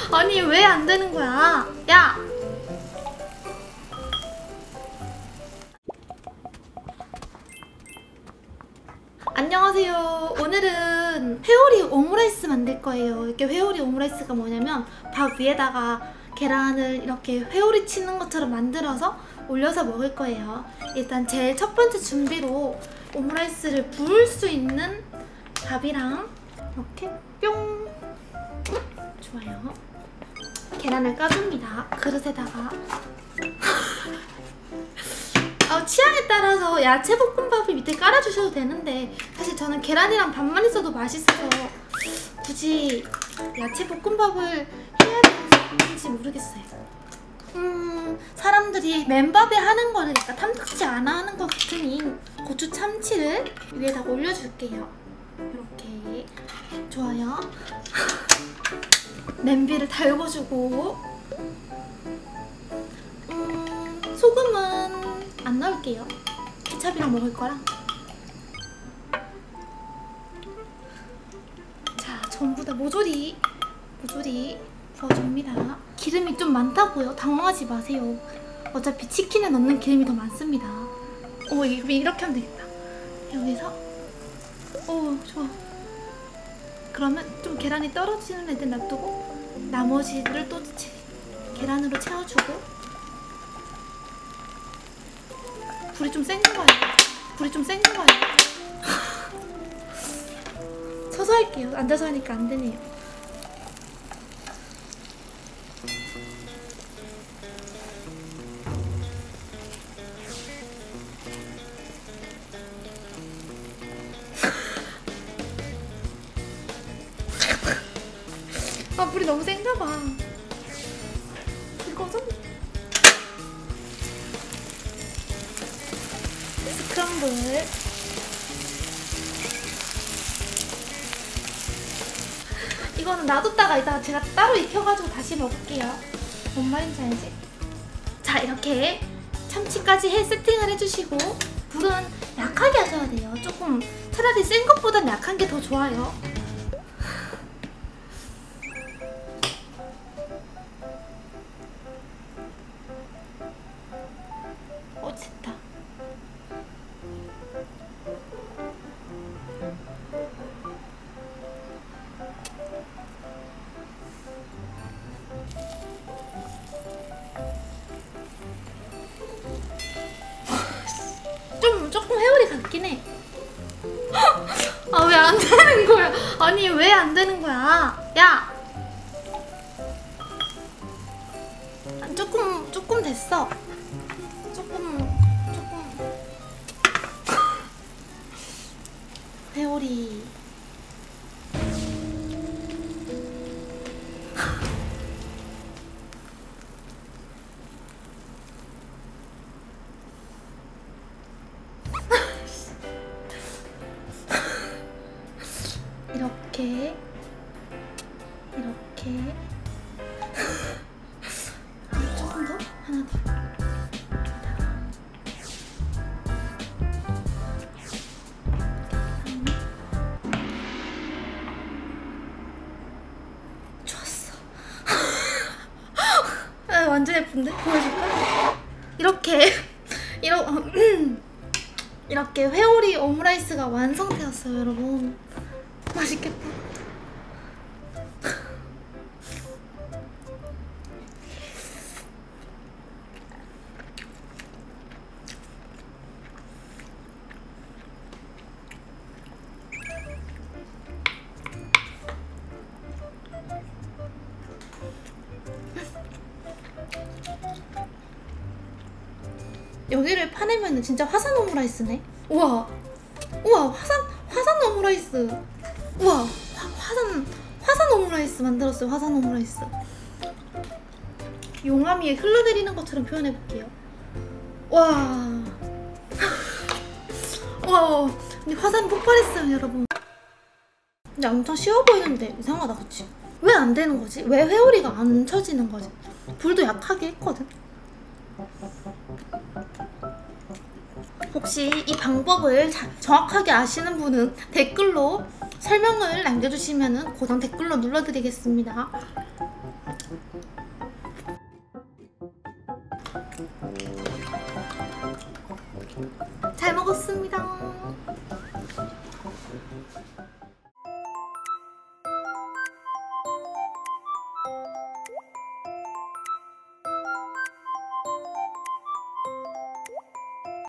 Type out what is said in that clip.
아니 왜 안 되는 거야? 야! 안녕하세요. 오늘은 회오리 오므라이스 만들 거예요. 이렇게 회오리 오므라이스가 뭐냐면 밥 위에다가 계란을 이렇게 회오리 치는 것처럼 만들어서 올려서 먹을 거예요. 일단 제일 첫 번째 준비로 오므라이스를 부을 수 있는 밥이랑 이렇게 뿅! 좋아요. 계란을 까줍니다. 그릇에다가 취향에 따라서 야채 볶음밥을 밑에 깔아주셔도 되는데 사실 저는 계란이랑 밥만 있어도 맛있어서 굳이 야채 볶음밥을 해야 되는지 모르겠어요. 사람들이 맨밥에 하는 거를 약간 탐탁지 않아 하는 것 같으니 고추 참치를 위에다가 올려줄게요. 이렇게. 좋아요. 냄비를 달궈주고 소금은 안 넣을게요. 케찹이랑 먹을 거랑. 자, 전부 다 모조리 부어줍니다. 기름이 좀 많다고요? 당황하지 마세요. 어차피 치킨에 넣는 기름이 더 많습니다. 이렇게 하면 되겠다. 여기서 좋아. 그러면 좀 계란이 떨어지는 애들 놔두고 나머지를 또 계란으로 채워주고. 불이 좀 센 거 봐요. 서서 할게요. 앉아서 하니까 안 되네요. 불이 너무 센가 봐. 불 꺼졌네. 스크럼블. 이거는 놔뒀다가 이따가 제가 따로 익혀가지고 다시 먹을게요. 뭔 말인지 알지? 자, 이렇게 참치까지 세팅을 해주시고 불은 약하게 하셔야 돼요. 조금 차라리 센 것보단 약한 게 더 좋아요. 됐다. 조금 회오리 같긴 해. 왜 안 되는 거야? 아니 왜 안 되는 거야? 야! 조금 됐어. 조금 회오리. 이렇게 조금 더? 하나 더. 좋았어. 완전 예쁜데? 보여줄까? 이렇게 회오리 오므라이스가 완성되었어요, 여러분. 맛있겠다. 여기를 파내면은 진짜 화산 오므라이스네. 우와 화산 오므라이스. 우와 화산 오므라이스 만들었어요. 화산 오므라이스. 용암 위에 흘러내리는 것처럼 표현해볼게요. 와 근데 화산 폭발했어요, 여러분. 근데 엄청 쉬워 보이는데 이상하다, 그치? 왜 안 되는 거지? 왜 회오리가 안 쳐지는 거지? 불도 약하게 했거든. 혹시 이 방법을 정확하게 아시는 분은 댓글로 설명을 남겨주시면 고정 댓글로 눌러드리겠습니다. 잘 먹었습니다.